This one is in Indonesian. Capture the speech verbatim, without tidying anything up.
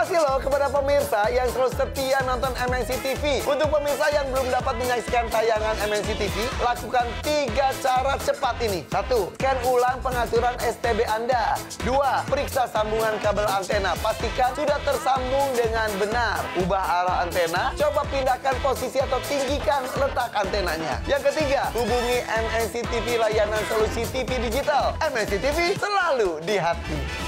kasih loh kepada pemirsa yang selalu setia nonton M N C T V. Untuk pemirsa yang belum dapat menyaksikan tayangan M N C T V, lakukan tiga cara cepat ini. Satu, scan ulang pengaturan S T B Anda. Dua, periksa sambungan kabel antena. Pastikan sudah tersambung dengan benar. Ubah arah antena, coba pindahkan posisi atau tinggikan letak antenanya. Yang ketiga, hubungi M N C T V layanan solusi T V digital. M N C T V selalu di hati.